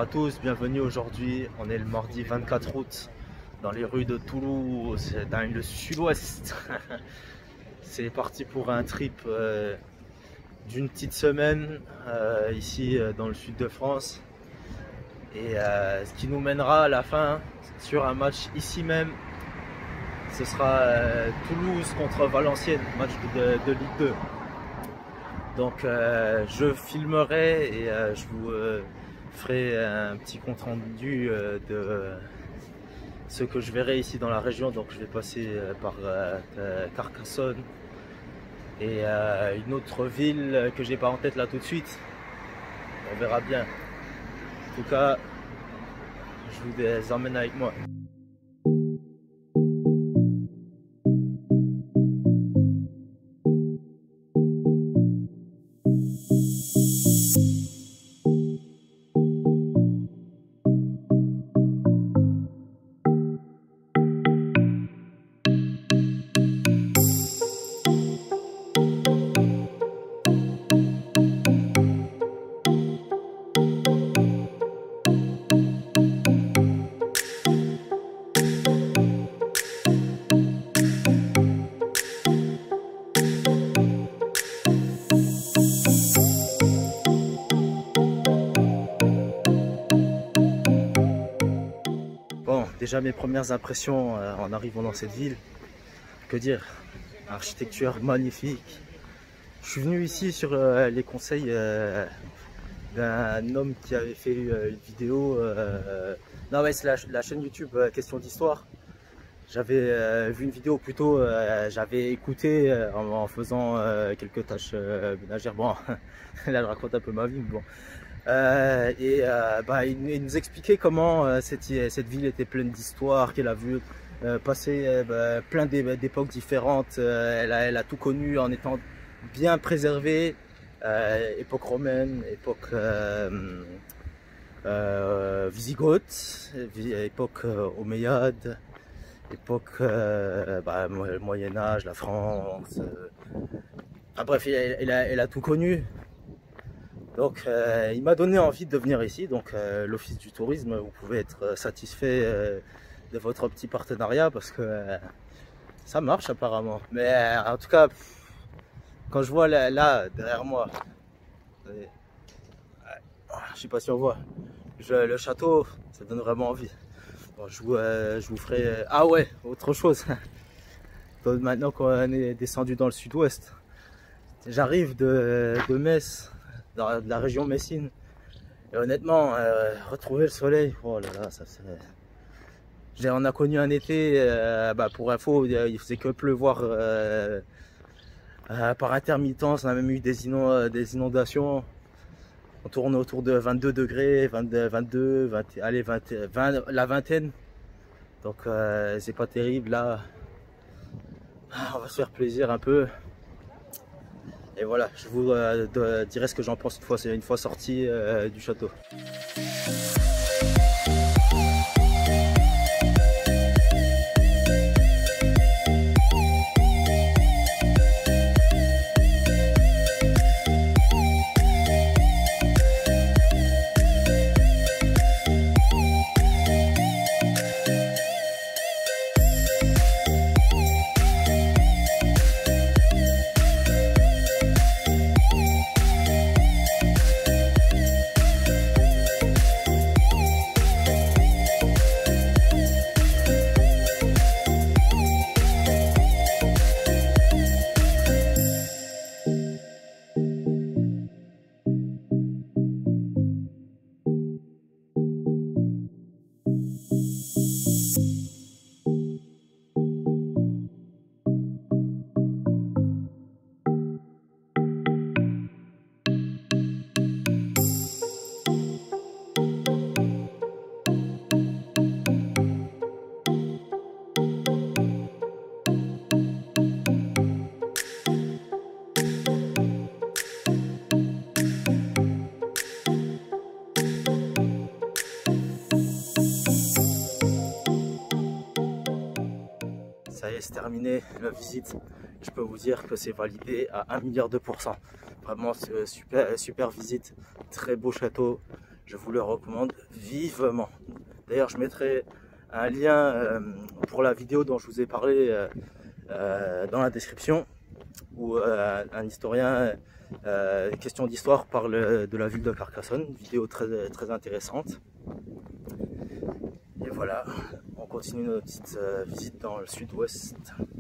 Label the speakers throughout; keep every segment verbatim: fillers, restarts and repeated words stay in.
Speaker 1: à tous, bienvenue aujourd'hui. On est le mardi vingt-quatre août dans les rues de Toulouse, dans le sud-ouest. C'est parti pour un trip euh, d'une petite semaine euh, ici euh, dans le sud de France. Et euh, ce qui nous mènera à la fin sur un match ici même. Ce sera euh, Toulouse contre Valenciennes, match de, de Ligue deux. Donc euh, je filmerai et euh, je vous euh, ferai un petit compte rendu euh, de ce que je verrai ici dans la région. Donc je vais passer euh, par euh, Carcassonne et euh, une autre ville que j'ai pas en tête là tout de suite. On verra bien. En tout cas, je vous les emmène avec moi. Bon, déjà mes premières impressions euh, en arrivant dans cette ville, que dire, architecture magnifique. Je suis venu ici sur euh, les conseils euh, d'un homme qui avait fait euh, une vidéo, euh, non ouais c'est la, la chaîne YouTube euh, Question d'Histoire. J'avais euh, vu une vidéo plutôt, euh, j'avais écouté euh, en, en faisant euh, quelques tâches euh, ménagères. Bon, là je raconte un peu ma vie, mais bon. Euh, et euh, bah, il, il nous expliquait comment euh, cette, cette ville était pleine d'histoire, qu'elle a vu euh, passer euh, bah, plein d'époques différentes. Euh, elle, a, elle a tout connu en étant bien préservée. Euh, époque romaine, époque euh, euh, wisigothe, époque euh, omeyyade, époque euh, bah, Moyen-Âge, la France. Euh, enfin, bref, elle, elle, a, elle a tout connu. Donc euh, il m'a donné envie de venir ici. Donc euh, l'office du tourisme, vous pouvez être satisfait euh, de votre petit partenariat parce que euh, ça marche apparemment. Mais euh, en tout cas, pff, quand je vois là, là derrière moi, euh, je sais pas si on voit, je, le château, ça donne vraiment envie. Bon, je, vous, euh, je vous ferai... Euh, ah ouais, autre chose. Donc, maintenant qu'on est descendu dans le sud-ouest, j'arrive de, de Metz, dans la région messine, et honnêtement euh, retrouver le soleil, oh là là, ça c'est... On a connu un été, euh, bah, pour info, il faisait que pleuvoir euh, euh, par intermittence. On a même eu des, inond des inondations. On tourne autour de vingt-deux degrés, vingt-deux, vingt-deux, vingt, allez, vingt, vingt, la vingtaine. Donc euh, c'est pas terrible là. On va se faire plaisir un peu. Et voilà, je vous euh, de, dirai ce que j'en pense une fois, une fois sorti euh, du château. Ça y est, c'est terminé la visite. Je peux vous dire que c'est validé à un milliard de pourcents. Vraiment super, super visite, très beau château. je vous le recommande vivement. D'ailleurs, je mettrai un lien euh, pour la vidéo dont je vous ai parlé euh, euh, dans la description, où euh, un historien, euh, question d'histoire, parle de la ville de Carcassonne, une vidéo très, très intéressante. Et voilà, on continue notre petite euh, visite dans le sud-ouest.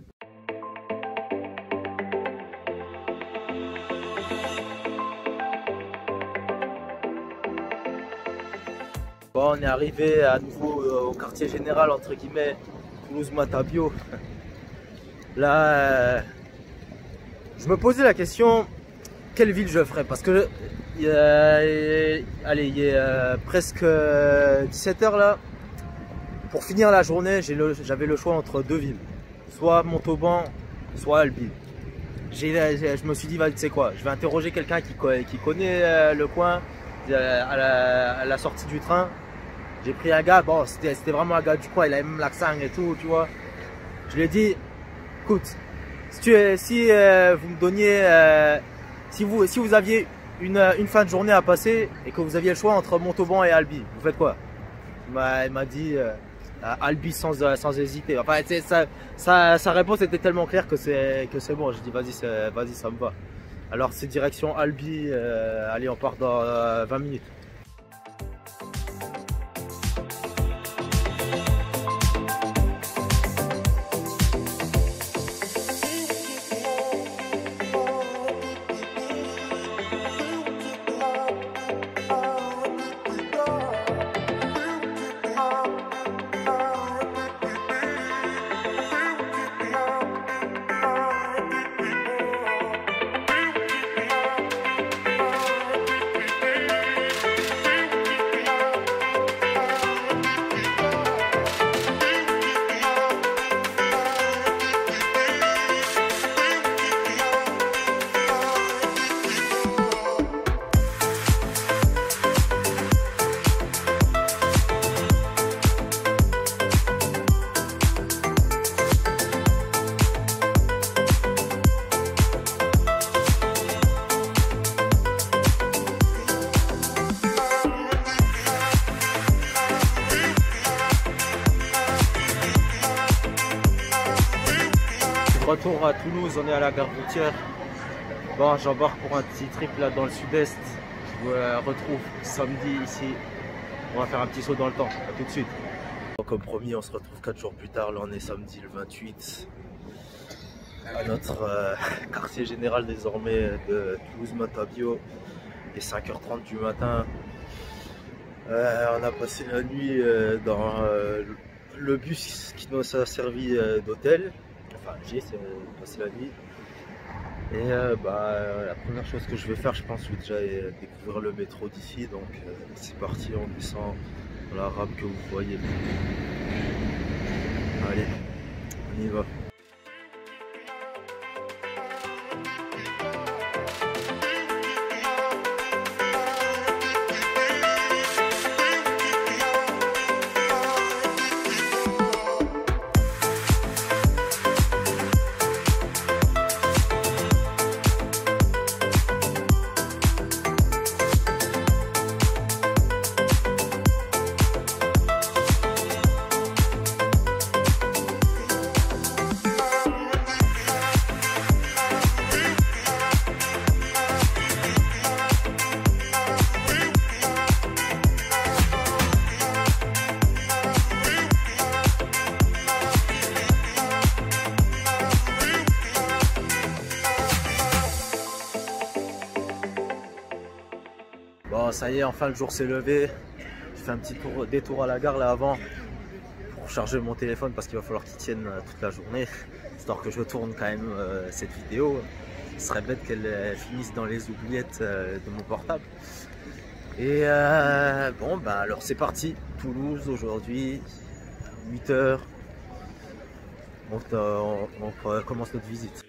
Speaker 1: Bon, on est arrivé à nouveau euh, au quartier général, entre guillemets, Toulouse-Matabio. Là, euh, je me posais la question, quelle ville je ferais? Parce que, euh, allez, il est euh, presque dix-sept heures là. Pour finir la journée, j'avais le, le choix entre deux villes. Soit Montauban, soit Albi. Je me suis dit, tu sais quoi, je vais interroger quelqu'un qui, qui connaît euh, le coin euh, à, la, à la sortie du train. J'ai pris un gars, bon, c'était vraiment un gars du coin, il avait même l'accent et tout, tu vois. Je lui ai dit, écoute, si, tu, si euh, vous me donniez, euh, si, vous, si vous aviez une, une fin de journée à passer et que vous aviez le choix entre Montauban et Albi, vous faites quoi? Il m'a dit euh, Albi sans, sans hésiter. Enfin, ça, ça, sa réponse était tellement claire que c'est que c'est bon. J'ai dit, vas-y, vas-y, ça me va. Alors, c'est direction Albi. Euh, allez, on part dans euh, vingt minutes. Retour à Toulouse, on est à la gare routière. Bon, j'embarque pour un petit trip là dans le sud-est. Je vous euh, retrouve samedi ici. On va faire un petit saut dans le temps. À tout de suite. Comme promis, on se retrouve quatre jours plus tard. Là, on est samedi le vingt-huit à notre euh, quartier général désormais de Toulouse-Matabio. Il est cinq heures trente du matin. Euh, on a passé la nuit euh, dans euh, le bus qui nous a servi euh, d'hôtel. Enfin, j'ai passé la nuit. Et euh, bah, euh, la première chose que je vais faire, je pense, je vais déjà euh, découvrir le métro d'ici. Donc euh, c'est parti, on descend dans la rame que vous voyez. Allez, on y va. Bon, ça y est, enfin le jour s'est levé. J'ai fait un petit tour, détour à la gare là avant pour charger mon téléphone parce qu'il va falloir qu'il tienne toute la journée, histoire que je tourne quand même euh, cette vidéo. Ce serait bête qu'elle euh, finisse dans les oubliettes euh, de mon portable. Et euh, bon, bah alors c'est parti. Toulouse aujourd'hui, huit heures. On, on, on, on commence notre visite.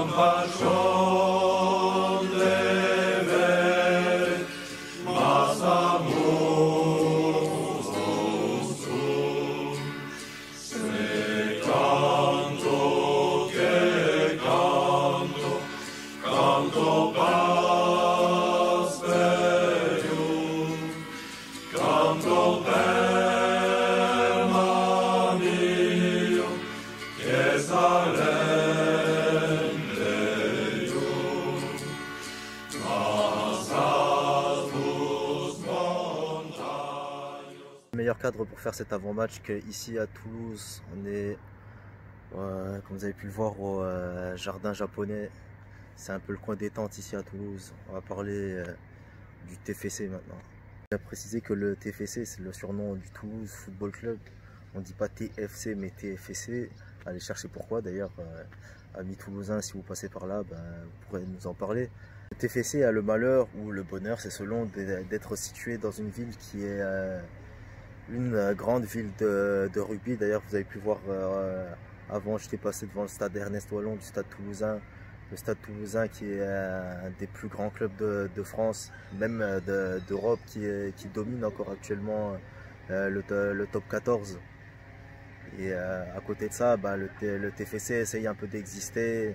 Speaker 1: Meilleur cadre pour faire cet avant-match qu'ici à Toulouse. On est, euh, comme vous avez pu le voir, au euh, jardin japonais. C'est un peu le coin détente ici à Toulouse. On va parler euh, du T F C maintenant. Je tiens à préciser que le T F C, c'est le surnom du Toulouse Football Club. On ne dit pas T F C mais T F C. Allez chercher pourquoi d'ailleurs. Euh, amis toulousains, si vous passez par là, ben, vous pourrez nous en parler. Le T F C a le malheur ou le bonheur, c'est selon, d'être situé dans une ville qui est euh, une grande ville de, de rugby. D'ailleurs, vous avez pu voir euh, avant, j'étais passé devant le stade Ernest Wallon du stade toulousain. Le stade toulousain qui est un des plus grands clubs de, de France, même d'Europe, qui, qui domine encore actuellement euh, le, le top quatorze. Et euh, à côté de ça, bah, le, le T F C essaye un peu d'exister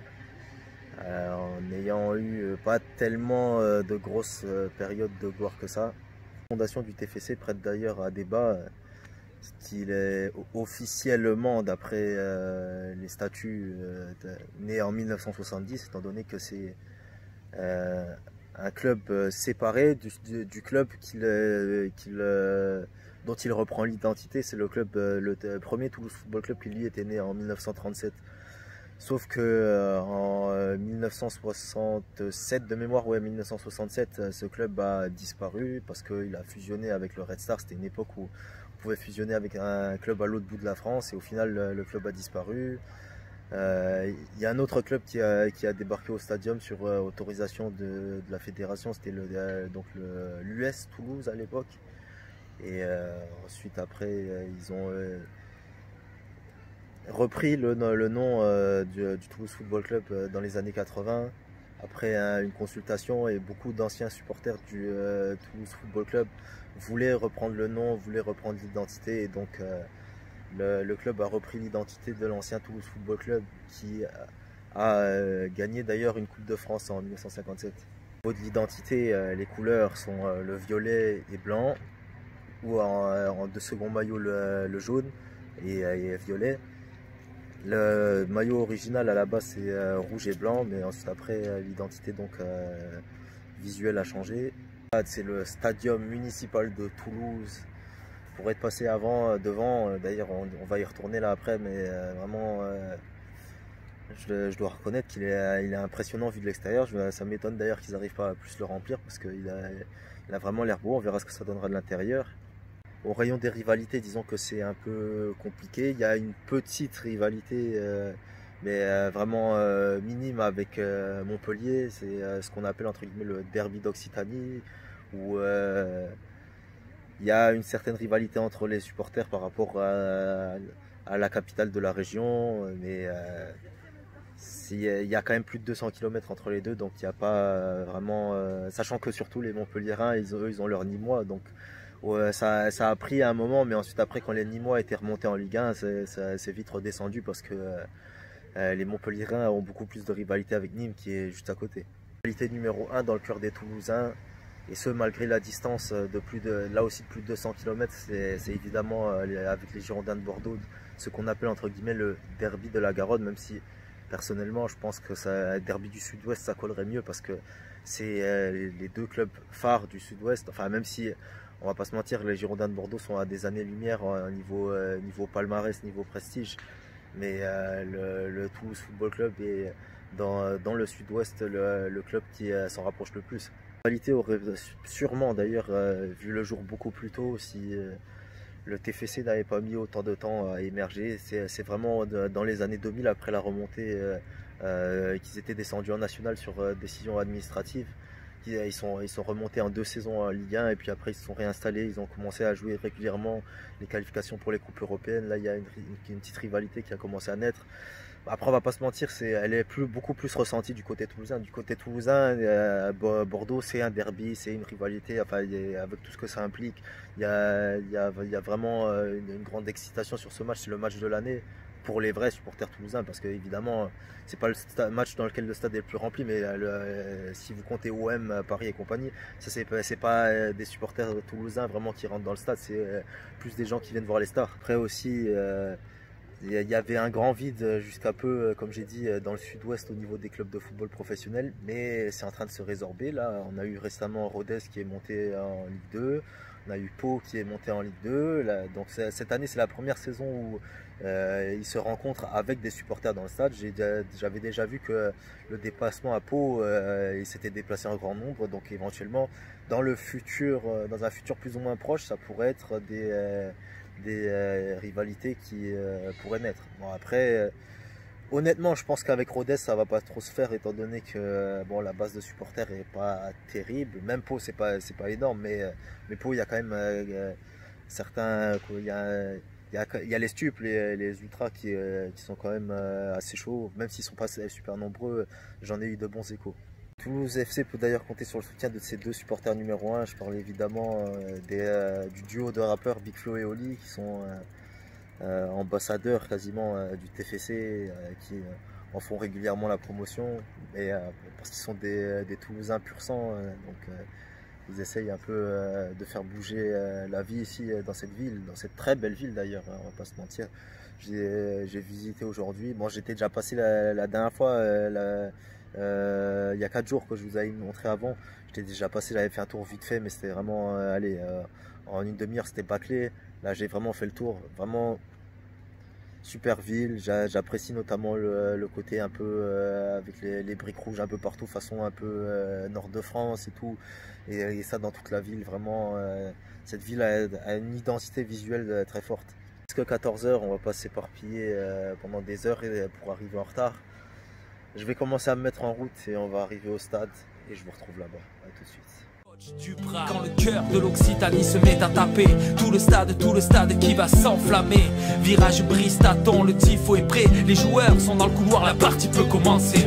Speaker 1: euh, en n'ayant eu pas tellement euh, de grosses euh, périodes de gloire que ça. La fondation du T F C prête d'ailleurs à débat, qu'il est officiellement, d'après euh, les statuts, euh, né en mille neuf cent soixante-dix, étant donné que c'est euh, un club séparé du, du, du club qu'il, qu'il, dont il reprend l'identité. C'est le club, le, le premier Toulouse Football Club qui lui était né en mille neuf cent trente-sept. Sauf que euh, en mille neuf cent soixante-sept, de mémoire, ouais, mille neuf cent soixante-sept, ce club a disparu parce qu'il a fusionné avec le Red Star. C'était une époque où on pouvait fusionner avec un club à l'autre bout de la France et au final le, le club a disparu. Il euh, y a un autre club qui a, qui a débarqué au stadium sur euh, autorisation de, de la fédération, c'était le, euh, donc l'U S Toulouse à l'époque. Et euh, ensuite après euh, ils ont euh, repris le, le nom euh, du, du Toulouse Football Club euh, dans les années quatre-vingts. Après hein, une consultation, et beaucoup d'anciens supporters du euh, Toulouse Football Club voulaient reprendre le nom, voulaient reprendre l'identité, et donc euh, le, le club a repris l'identité de l'ancien Toulouse Football Club qui a euh, gagné d'ailleurs une Coupe de France en mille neuf cent cinquante-sept. Au niveau de l'identité, euh, les couleurs sont euh, le violet et blanc, ou en, en deux seconds maillots le, le jaune et, et violet. Le maillot original à la base c'est euh, rouge et blanc, mais ensuite après euh, l'identité donc euh, visuelle a changé. C'est le stadium municipal de Toulouse. Pour être passé avant, euh, devant, euh, d'ailleurs on, on va y retourner là après, mais euh, vraiment euh, je, je dois reconnaître qu'il est, il est impressionnant vu de l'extérieur. Ça m'étonne d'ailleurs qu'ils n'arrivent pas à plus le remplir parce qu'il a, il a vraiment l'air beau. On verra ce que ça donnera de l'intérieur. Au rayon des rivalités, disons que c'est un peu compliqué. Il y a une petite rivalité, euh, mais euh, vraiment euh, minime avec euh, Montpellier. C'est euh, ce qu'on appelle entre guillemets le derby d'Occitanie, où euh, il y a une certaine rivalité entre les supporters par rapport à, à la capitale de la région. Mais euh, il y a quand même plus de deux cents kilomètres entre les deux, donc il n'y a pas vraiment... Euh, sachant que surtout les Montpelliérains, ils, eux, ils ont leur Nîmois, donc... Ouais, ça, ça a pris un moment, mais ensuite après quand les Nîmois étaient remontés en Ligue un, c'est vite redescendu parce que euh, les Montpelliérains ont beaucoup plus de rivalité avec Nîmes qui est juste à côté. Rivalité numéro un dans le cœur des Toulousains, et ce malgré la distance de plus de, là aussi de plus de deux cents kilomètres, c'est évidemment euh, avec les Girondins de Bordeaux, ce qu'on appelle entre guillemets le derby de la Garonne, même si personnellement je pense que ça, derby du Sud-Ouest ça collerait mieux parce que c'est euh, les deux clubs phares du Sud-Ouest, enfin même si... On va pas se mentir, les Girondins de Bordeaux sont à des années-lumière au niveau, euh, niveau palmarès, niveau prestige. Mais euh, le, le Toulouse Football Club est dans, dans le sud-ouest le, le club qui euh, s'en rapproche le plus. La qualité aurait sûrement d'ailleurs euh, vu le jour beaucoup plus tôt si euh, le T F C n'avait pas mis autant de temps à émerger. C'est vraiment de, dans les années deux mille, après la remontée, euh, euh, qu'ils étaient descendus en national sur euh, décision administrative. Ils sont, ils sont remontés en deux saisons en Ligue un et puis après ils se sont réinstallés, ils ont commencé à jouer régulièrement les qualifications pour les coupes européennes. Là il y a une, une, une petite rivalité qui a commencé à naître.
Speaker 2: Après, on va pas se mentir, c'est, elle est plus, beaucoup plus ressentie du côté toulousain. Du côté toulousain, euh, Bordeaux, c'est un derby, c'est une rivalité, enfin, il y a, avec tout ce que ça implique. Il y a, il y a, il y a vraiment euh, une, une grande excitation sur ce match, c'est le match de l'année pour les vrais supporters toulousains, parce que évidemment, c'est pas le stade, match dans lequel le stade est le plus rempli, mais le, euh, si vous comptez O M, Paris et compagnie, ça c'est, c'est pas des supporters toulousains vraiment qui rentrent dans le stade, c'est euh, plus des gens qui viennent voir les stars. Après aussi, euh, il y avait un grand vide jusqu'à peu, comme j'ai dit, dans le sud-ouest au niveau des clubs de football professionnels, mais c'est en train de se résorber. Là, on a eu récemment Rodez qui est monté en Ligue deux, on a eu Pau qui est monté en Ligue deux. Là, donc cette année, c'est la première saison où euh, ils se rencontrent avec des supporters dans le stade. J'avais déjà vu que le déplacement à Pau, euh, il s'était déplacé en grand nombre, donc éventuellement, dans le futur, dans un futur plus ou moins proche, ça pourrait être des... Euh, des euh, rivalités qui euh, pourraient naître. Bon, après, euh, honnêtement, je pense qu'avec Rodez, ça va pas trop se faire, étant donné que euh, bon, la base de supporters est pas terrible. Même Pau, c'est pas, c'est pas énorme, mais, euh, mais Pau, il y a quand même euh, certains, il y a, il y a, il y a les stupes, les, les ultras qui, euh, qui sont quand même euh, assez chauds, même s'ils sont pas super nombreux, j'en ai eu de bons échos. Toulouse F C peut d'ailleurs compter sur le soutien de ses deux supporters numéro un. Je parle évidemment euh, des, euh, du duo de rappeurs Big Flo et Oli, qui sont euh, euh, ambassadeurs quasiment euh, du T F C, euh, qui euh, en font régulièrement la promotion, et, euh, parce qu'ils sont des, des Toulousains pur sang, euh, donc euh, ils essayent un peu euh, de faire bouger euh, la vie ici dans cette ville, dans cette très belle ville d'ailleurs, hein, on va pas se mentir. J'ai visité aujourd'hui, bon j'étais déjà passé la, la dernière fois, euh, la, Euh, il y a quatre jours que je vous avais montré avant, j'étais déjà passé, j'avais fait un tour vite fait, mais c'était vraiment, euh, allez, euh, en une demi-heure c'était bâclé. Là j'ai vraiment fait le tour, vraiment super ville. J'apprécie notamment le, le côté un peu euh, avec les, les briques rouges un peu partout, façon un peu euh, nord de France et tout, et, et ça dans toute la ville. Vraiment, euh, cette ville a, a une identité visuelle très forte. Jusqu'à quatorze heures, on va pas s'éparpiller euh, pendant des heures pour arriver en retard. Je vais commencer à me mettre en route et on va arriver au stade et je vous retrouve là-bas. À tout de suite.
Speaker 3: Quand le cœur de l'Occitanie se met à taper, tout le stade, tout le stade qui va s'enflammer. Virage brise, tâton, le tifo est prêt. Les joueurs sont dans le couloir, la partie peut commencer.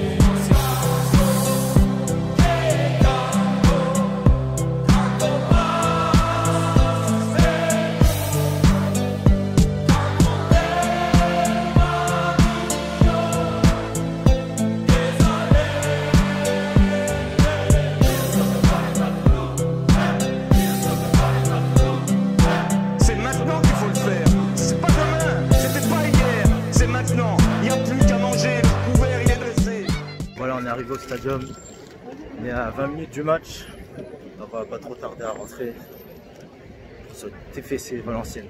Speaker 1: Voilà, on est arrivé au stadium, on est à vingt minutes du match, on va pas trop tarder à rentrer sur T F C Valenciennes.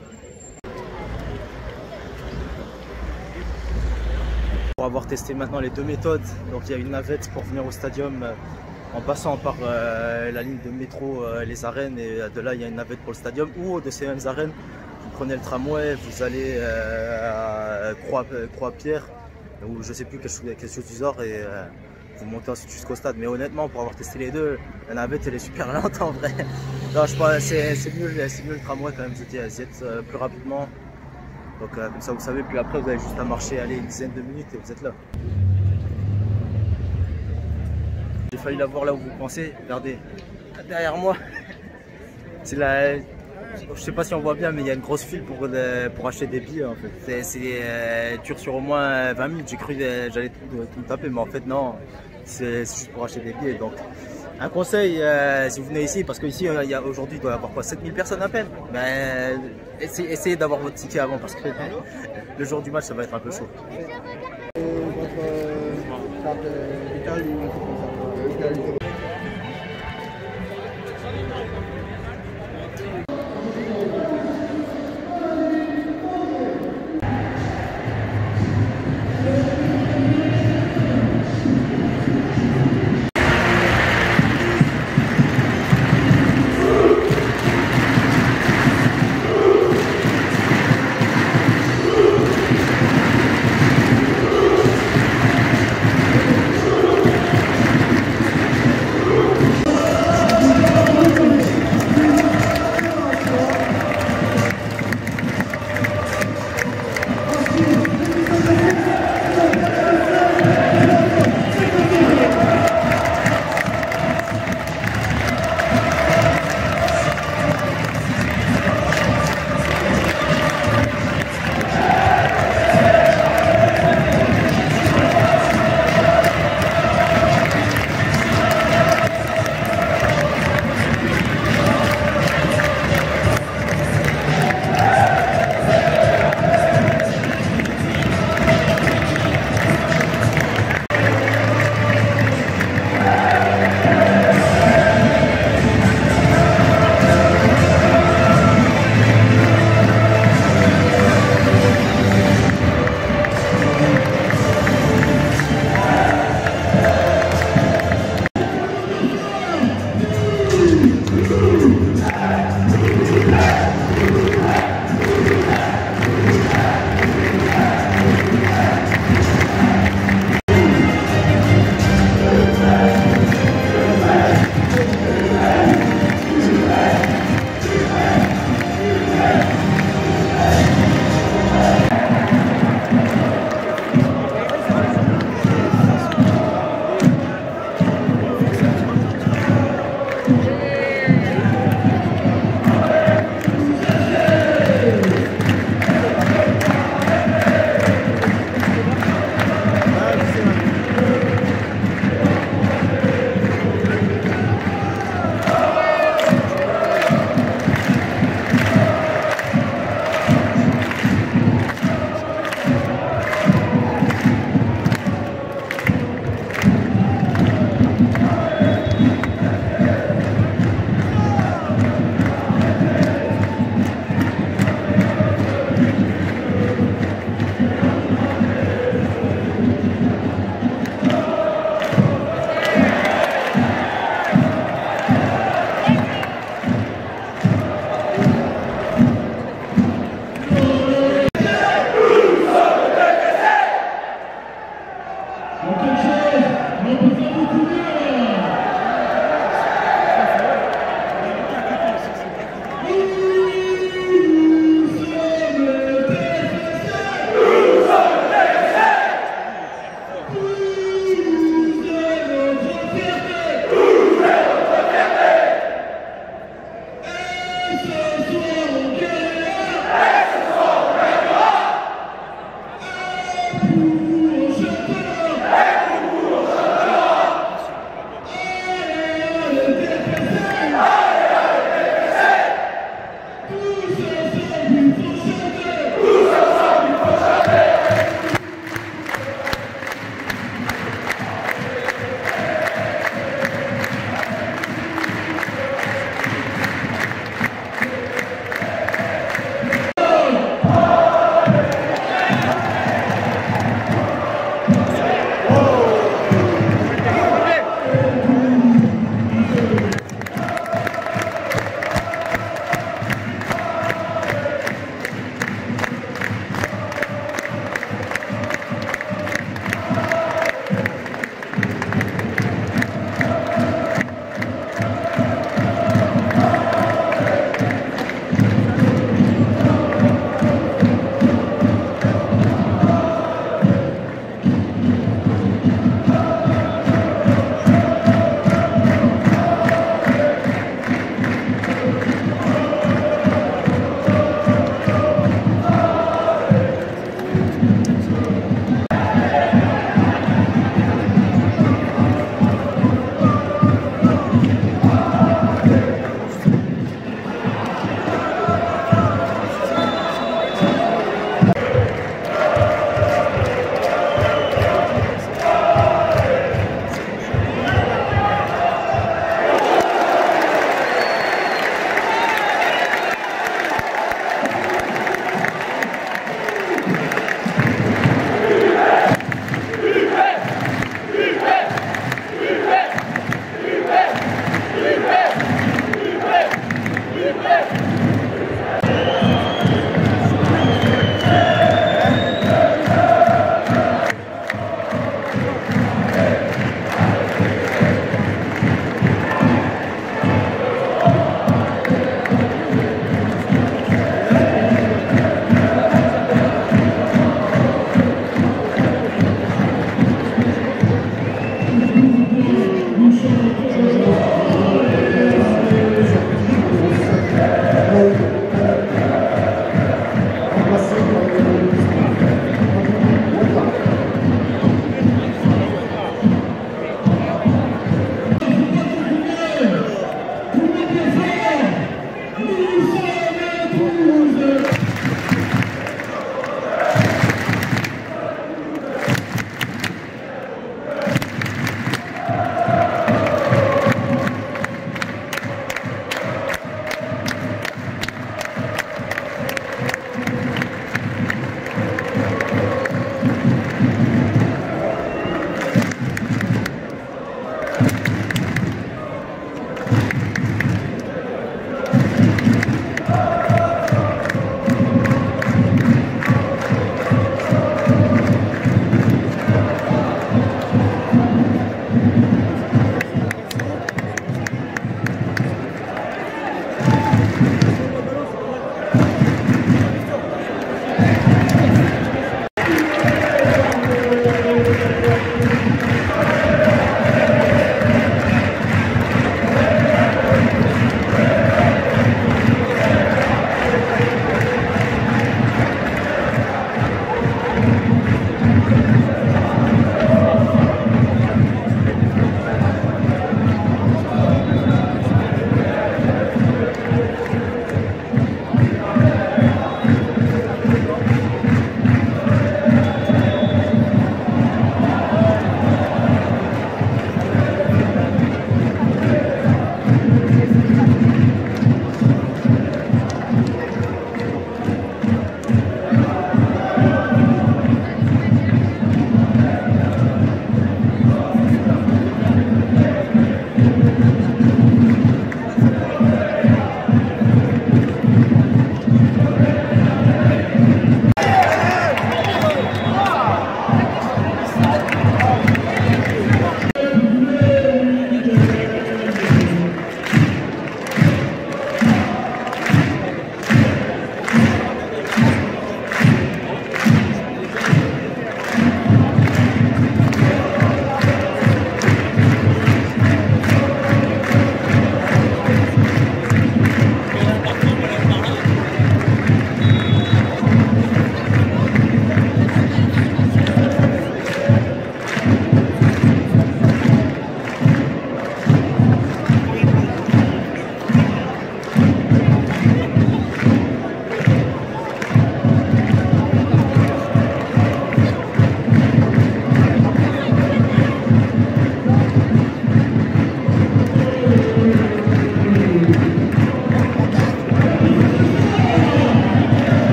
Speaker 1: Pour avoir testé maintenant les deux méthodes, donc il y a une navette pour venir au stadium euh, en passant par euh, la ligne de métro euh, les arènes, et de là il y a une navette pour le stadium, ou de ces mêmes arènes, vous prenez le tramway, vous allez euh, à Croix-Pierre, ou je sais plus quelque chose, quelque chose du genre, et euh, vous montez ensuite jusqu'au stade. Mais honnêtement, pour avoir testé les deux, la navette elle est super lente en vrai. Non, je pense c'est mieux, mieux le tramway quand même, vous y êtes euh, plus rapidement. Donc euh, comme ça vous savez, puis après vous avez juste à marcher, aller une dizaine de minutes et vous êtes là. J'ai failli la voir là où vous pensez, regardez, derrière moi. C'est la... Je sais pas si on voit bien, mais il y a une grosse file pour, euh, pour acheter des billets en fait. C'est euh, dur sur au moins vingt minutes, j'ai cru que j'allais tout, tout me taper, mais en fait non, c'est juste pour acheter des billets. Donc un conseil, euh, si vous venez ici, parce qu'ici euh, aujourd'hui il doit y avoir quoi, sept mille personnes à peine, mais essayez, essayez d'avoir votre ticket avant, parce que le jour du match ça va être un peu chaud.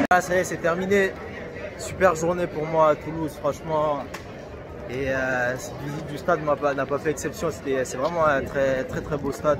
Speaker 1: Ah, ça y est, c'est terminé. Super journée pour moi à Toulouse, franchement. Et euh, cette visite du stade n'a pas, pas fait exception. C'est vraiment un très très très beau stade.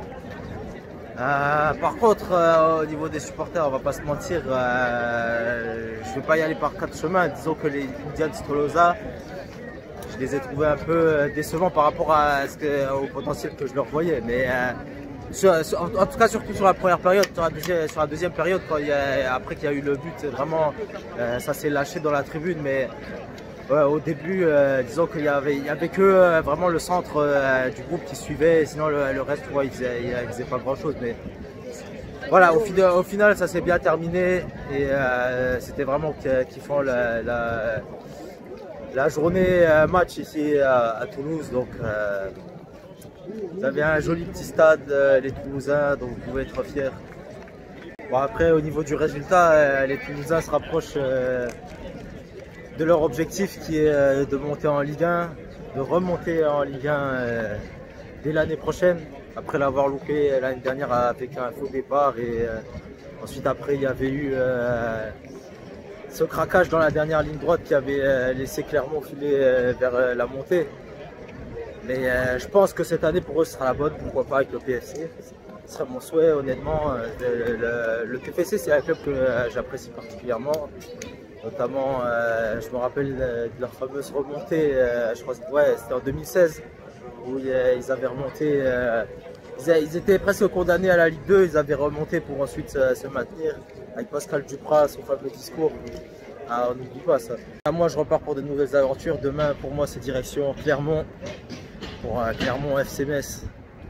Speaker 1: Euh, par contre, euh, au niveau des supporters, on va pas se mentir, euh, je vais pas y aller par quatre chemins. Disons que les Indians Tolosa, je les ai trouvés un peu décevants par rapport à ce que, au potentiel que je leur voyais. Mais euh, sur, sur, en tout cas, surtout sur la première période, sur la deuxième, sur la deuxième période, quand il y a, après qu'il y a eu le but, vraiment, euh, ça s'est lâché dans la tribune. Mais ouais, au début, euh, disons qu'il y avait, il y avait que euh, vraiment le centre euh, du groupe qui suivait. Sinon, le, le reste, ouais, il faisait, il faisait pas grand chose. Mais voilà, au, final, au final, ça s'est bien terminé et euh, c'était vraiment kiffant la, la, la journée euh, match ici à, à Toulouse. Donc, euh, vous avez un joli petit stade, euh, les Toulousains, donc vous pouvez être fiers. Bon, après, au niveau du résultat, euh, les Toulousains se rapprochent euh, de leur objectif qui est euh, de monter en Ligue un, de remonter en Ligue un euh, dès l'année prochaine, après l'avoir loupé l'année dernière avec un faux départ et euh, ensuite après il y avait eu euh, ce craquage dans la dernière ligne droite qui avait euh, laissé Clermont filer euh, vers euh, la montée. Mais euh, je pense que cette année pour eux ce sera la bonne, pourquoi pas avec le P F C. Ce serait mon souhait honnêtement. Le, le, le P F C c'est un club que euh, j'apprécie particulièrement. Notamment, euh, je me rappelle de leur fameuse remontée, euh, je crois que ouais, c'était en deux mille seize, où ils avaient remonté, euh, ils étaient presque condamnés à la Ligue deux, ils avaient remonté pour ensuite se, se maintenir, avec Pascal Duprat, son fameux discours. Ah, on n'oublie pas ça. Moi, je repars pour de nouvelles aventures. Demain, pour moi, c'est direction Clermont, pour euh, Clermont F C Metz,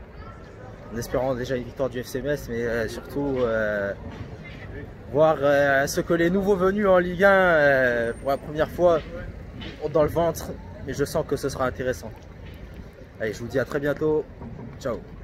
Speaker 1: en espérant déjà une victoire du F C Metz, mais euh, surtout euh, voir euh, ce que les nouveaux venus en Ligue un euh, pour la première fois ont dans le ventre, mais je sens que ce sera intéressant. Allez, je vous dis à très bientôt, ciao.